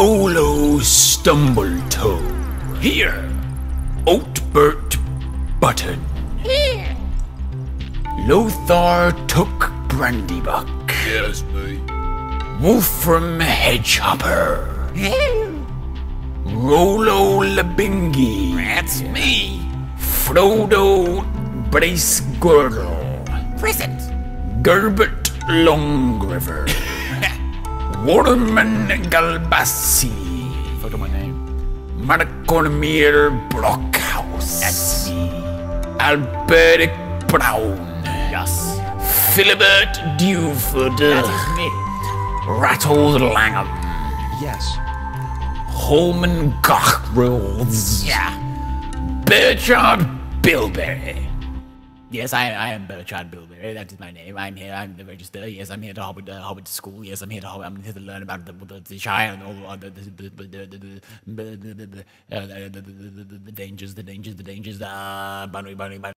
Olo Stumbletoe. Here. Oatbert Button. Here. Lothar Took Brandybuck. Yes, me. Wolfram Hedgehopper. Rolo Labingi. That's me. Frodo Brace Girdle. Present. Gerbert Longriver. Waterman Galbassi. Photo my name. Marcormir Brockhouse. That's me. Alberic Brown. Yes. Philibert Dewford. That is me. Rattled Langham. Yes. Holman Gockrells. Yeah. Berchard Bilberry. Yes, I am Bertrand Bilberry. That is my name. I'm here. I'm the Register. Yes, I'm here to Hobbit school. Yes, I'm here to learn about the Shire and all the dangers.